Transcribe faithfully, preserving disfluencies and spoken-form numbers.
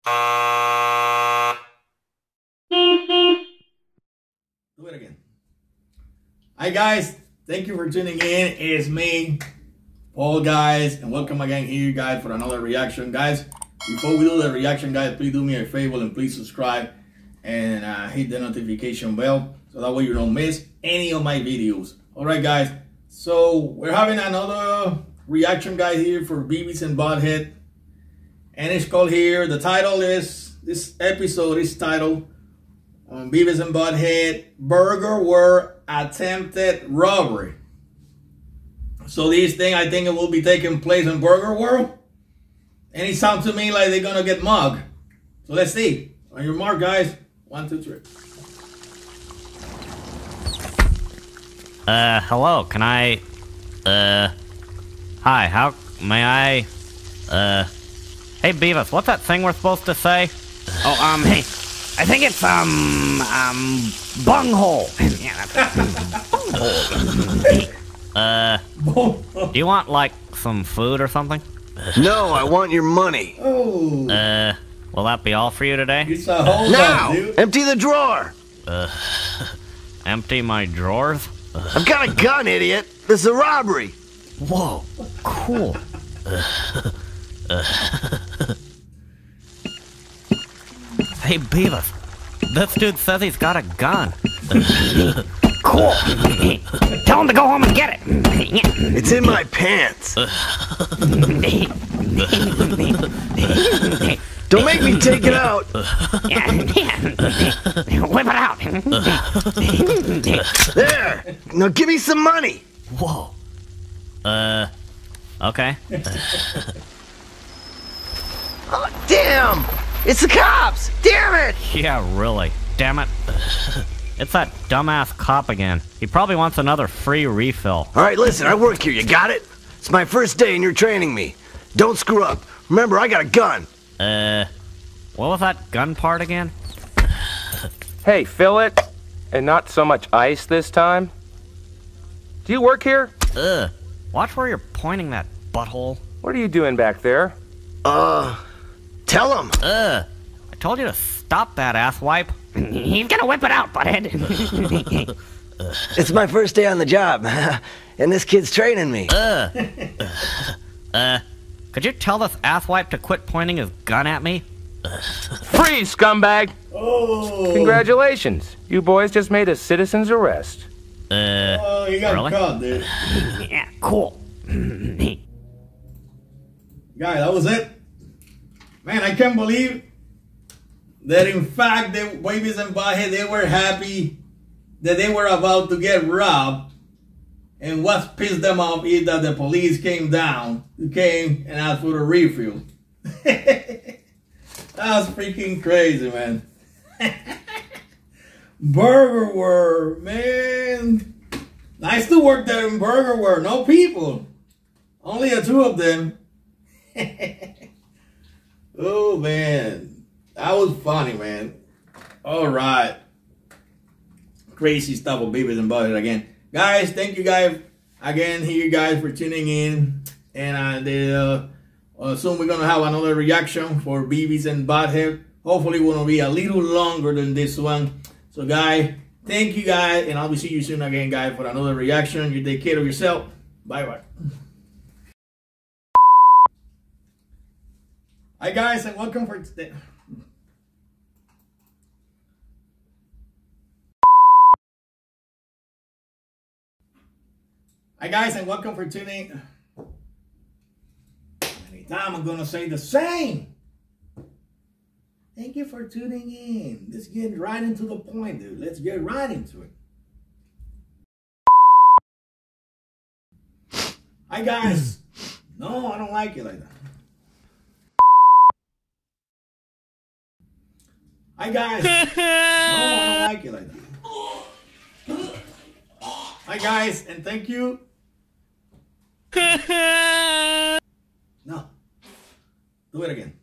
Do it again. Hi guys, thank you for tuning in. It's me, Paul, guys, and welcome again here, guys, for another reaction, guys. Before we do the reaction, guys, please do me a favor and please subscribe and uh, hit the notification bell so that way you don't miss any of my videos. All right, guys. So we're having another reaction, guys, here for Beavis and Butthead, and it's called here. The title is this episode is titled um, Beavis and Butthead Burger World Attempted Robbery. So this thing, I think it will be taking place in Burger World, and it sounds to me like they're gonna get mugged. So let's see. On your mark, guys. One, two, three. Uh, hello, can I, uh, hi, how, may I, uh, hey Beavis, what's that thing we're supposed to say? Oh, um, hey, I think it's, um, um, bunghole. Yeah, that's Uh, do you want, like, some food or something? No, I want your money. Oh. Uh, will that be all for you today? It's a hold Now, on, dude. empty the drawer. Uh, empty my drawers? I've got a gun, idiot. This is a robbery. Whoa, cool. Hey Beavis, this dude says he's got a gun. cool. Tell him to go home and get it. It's in my pants. Don't make me take it out. Whip it out. There. Now give me some money. Whoa. Uh, okay. Oh, damn. It's the cops. Damn it. Yeah, really. Damn it. It's that dumbass cop again. He probably wants another free refill. All right, listen, I work here. You got it? It's my first day and you're training me. Don't screw up. Remember, I got a gun. Uh, what was that gun part again? Hey, fill it, and not so much ice this time. Do you work here? Ugh. Watch where you're pointing that butthole. What are you doing back there? Uh, tell him. Ugh. I told you to stop that asswipe. He's gonna whip it out, butthead. It's my first day on the job, and this kid's training me. Uh, uh, could you tell this asswipe to quit pointing his gun at me? Freeze, scumbag! Oh. Congratulations, you boys just made a citizen's arrest. Uh, Oh, you got really? caught, dude. Yeah, cool. Guy, that was it. Man, I can't believe that in fact the Beavis and Butthead, they were happy that they were about to get robbed, and what pissed them off is that the police came down, came and asked for a refill. That's freaking crazy, man. Burger World, man. Nice to work there in Burger World. No people. Only the two of them. Oh, man. That was funny, man. All right. Crazy stuff with Beavis and Butthead again. Guys, thank you guys again here, guys, for tuning in. And uh, the, uh, uh, soon we're going to have another reaction for Beavis and Butthead. Hopefully it will be a little longer than this one. So, guys, thank you, guys. And I'll be seeing you soon again, guys, for another reaction. You take care of yourself. Bye-bye. Hi, guys, and welcome for today. Hi, guys, and welcome for tuning. Anytime I'm gonna say the same. Thank you for tuning in. Let's get right into the point, dude. Let's get right into it. Hi, guys. No, I don't like it like that. Hi, guys. No, I don't like it like that. Hi, guys, and thank you. No. Do it again.